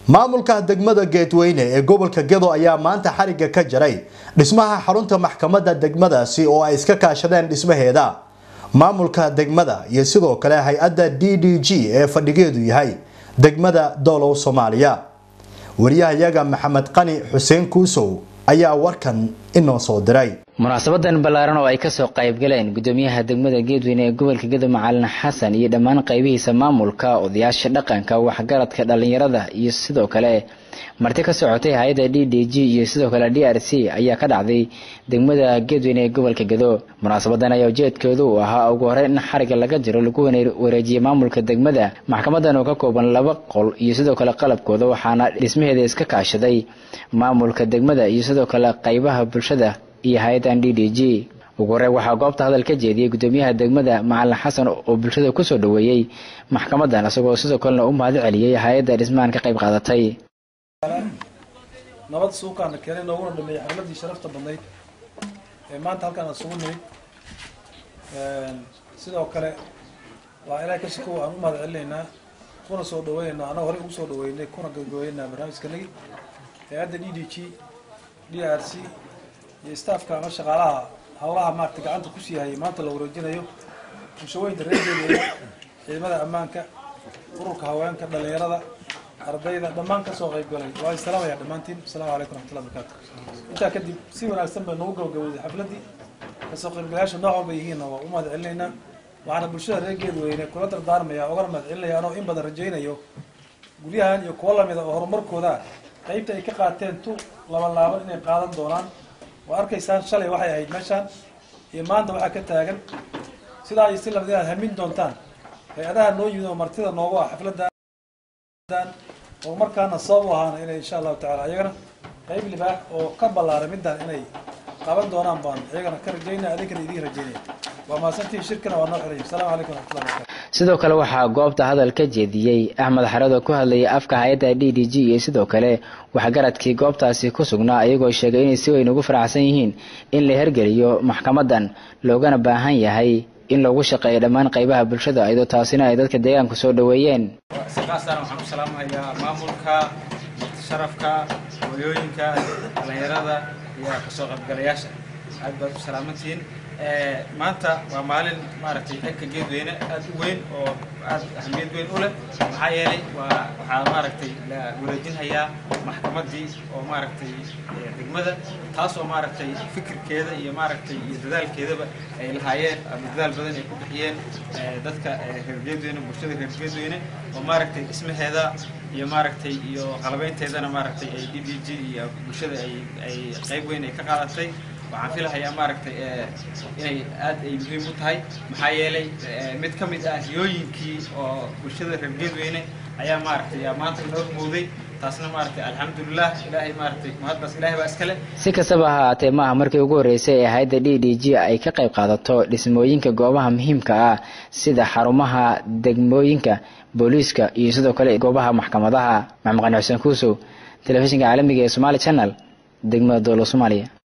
maamulka degmada Geedweyne ee gobolka Gedo ayaa maanta xariga ka jaray dhismaha xarunta maxkamadda degmadaasi oo ay iska kaashadeen dhismaheeda maamulka degmada iyo sidoo kale hay'adda DDG ee fadhigeedu yahay degmada Doolow Soomaaliya wariyahayaga Maxamed Qani Xuseen Kuusow ayaa warkan inoo soo diray munaasabadan balaaran oo ay ka soo qayb galeen gudoomiyaha degmada Geedweyne ee gobolka Gedo Macalin Xasan iyo dhammaan qaybihiisa maamulka odayaasha dhaqanka waxgaradka dhalinyarada iyo sidoo kale marti ka socotay hay'adda DDG iyo sidoo kale DRC ayaa ka dhacday degmada Geedweyne ee gobolka Gedo munaasabadan ayaa ujeedkeedu ahaa ugu horeyn in xariga laga jiro lagu wareejiyo maamulka degmada maxkamadan oo ka kooban 2 qol iyo sidoo kale qalabkooda waxaana dhismaheeda iska kaashaday maamulka degmada iyo sidoo kale qaybaha bulshada iyo hay'adda DDG ugu horeyn waxa goobta hadal ka jeediyay gudoomiyaha degmada Macalin Xasan oo bulshada ku soo dhaweeyay maxkamadan asagoo sidoo kale u mahad celiyay hay'adda dhismahan ka qayb qaadatay nabad suuqana keenay nooguna dhameeyay xafladii sharafta badnayd ee maanta halkan aan sugu nimid sidoo kale waa ilaahay ka shaqo aan u mahad celinaynaa kuna soo dhaweynaa ana hore ugu soo dhaweynay kuna gudoomiyaha barnaamijkanagi hay'adda DDG DRC iyo staffka ama shaqaalaha hawlaha maarta gacanta ku sii hayay maanta la wareejinayo bulshooyinka reer Geedweyne ciidamada ammaanka ururka haweenka dhalinyarada ardayda dhammaan ka soo qayb galay waa salaamaya dhamaantiin assalaamu alaykum warahmatullahi wabarakatuh inta kadib si wanaagsan baa noogu gabagabowday xafladii ka soo qaybgalayaasha nooc walba yihiin waa u mahad celinaynaa waxaana bulshada reer Geedweyne kula dardaarmaya uga mahad celinaya anoo in badan rajaynayo guryahan iyo kuwa lamid ah horumarkooda qaybta ay ka qaateen laba inay qaadan doonaan waa arkaysaan shalay waxay ahayd meeshan iyo maanta waxa ka taagan sidaa ay si labada hamin doontaan hay'adaha noo yimid oo martida noogu ah xafladda oo markaana soo wahaana inay insha Allah taala ayagana qayb libaax oo ka balaaray midaan inay qaban doonaan baan ayagana ka rajaynaa adinkana idin rajaynaa waa maasantii shirkana waa noo xiray assalaamu alaykum warahmatullahi wabarakatuh sidoo kale waxa goobta hadal ka jeediyay Axmed Xarado ku hadlayay afka hay'adda DDG iyo sidoo kale waxa garadkii goobtaasi ku sugnaa ayagoo sheegay inay si weyn ugu faraxsan yihiin in la hergeliyo maxkamadan loogana baahan yahay in lagu shaqeeyo dhammaan qaybaha bulshada ayadoo taasina ay dadka deegaanka soo dhaweeyeen shaqaasana waxaan u salaamayaa maamulka sharafka hooyooyinka dhalinyarada iyo ka soo qaybgalayaasha aad baad u salaamantiin maanta waa maalin maaragtay dhanka Geedweyne aad u weyn oo aad ahmiyad weyn u leh maxaa yeelay waxa maaragtay la wareejinayaa maxkamadii oo maaragtay degmada taas oo maaragtay fikirkeeda iyo maaragtay iyo dadaalkeedaba ay lahaayeen dadaal badan ay ku bixiyeen dadka reer Geedweyne bulshada reer Geedweyne oo maaragtay dhismaheeda iyo maaragtay iyo qalabeynteedana maaragtay ay DDG iyo bulshada ay qayb weyn ay ka qaadatay waxaan filahayaa maaragtay inay aad ay muhiim u tahay maxaa yeelay mid ka mid ah riyooyinkii oo bulshada reer Geedweyne ayaa maaragtay maanta loo muuday taasna maaragtay alxamdulillah ilaahay maaragtay mahadbas ilaahay baa iskale si kastaba ha ahaatee maaha markii ugu horeysay ee hay'adda DDG ay ka qayb qaadato dhismooyinka goobaha muhiimka ah sida xarumaha degmooyinka booliiska iyo sidoo kale goobaha maxkamadaha Maxamed Qani Xuseen Kuusow telefishinka caalamiga ee Somali Channel degmada Doolow Soomaaliya.